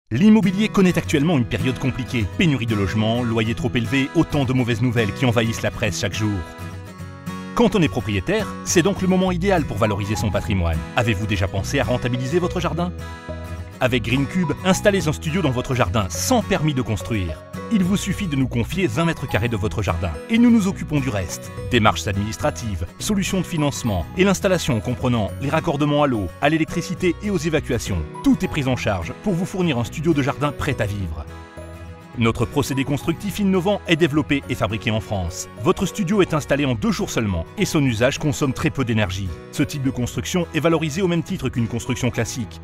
L'immobilier connaît actuellement une période compliquée. Pénurie de logements, loyers trop élevés, autant de mauvaises nouvelles qui envahissent la presse chaque jour. Quand on est propriétaire, c'est donc le moment idéal pour valoriser son patrimoine. Avez-vous déjà pensé à rentabiliser votre jardin? Avec GreenCube, installez un studio dans votre jardin sans permis de construire. Il vous suffit de nous confier 20 mètres carrés de votre jardin et nous nous occupons du reste. Démarches administratives, solutions de financement et l'installation comprenant les raccordements à l'eau, à l'électricité et aux évacuations. Tout est pris en charge pour vous fournir un studio de jardin prêt à vivre. Notre procédé constructif innovant est développé et fabriqué en France. Votre studio est installé en 2 jours seulement et son usage consomme très peu d'énergie. Ce type de construction est valorisé au même titre qu'une construction classique.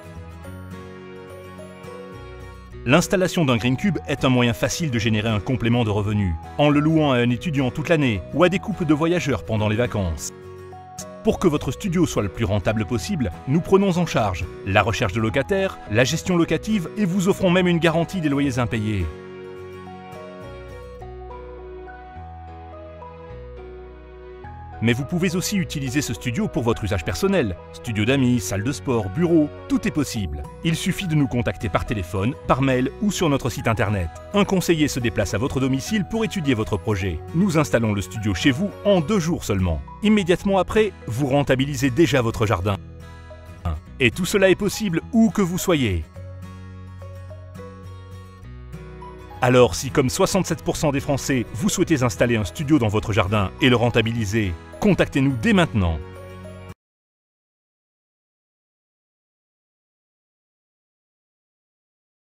L'installation d'un GreenCube est un moyen facile de générer un complément de revenus, en le louant à un étudiant toute l'année ou à des couples de voyageurs pendant les vacances. Pour que votre studio soit le plus rentable possible, nous prenons en charge la recherche de locataires, la gestion locative et vous offrons même une garantie des loyers impayés. Mais vous pouvez aussi utiliser ce studio pour votre usage personnel. Studio d'amis, salle de sport, bureau, tout est possible. Il suffit de nous contacter par téléphone, par mail ou sur notre site internet. Un conseiller se déplace à votre domicile pour étudier votre projet. Nous installons le studio chez vous en 2 jours seulement. Immédiatement après, vous rentabilisez déjà votre jardin. Et tout cela est possible où que vous soyez. Alors si comme 67% des Français, vous souhaitez installer un studio dans votre jardin et le rentabiliser, contactez-nous dès maintenant.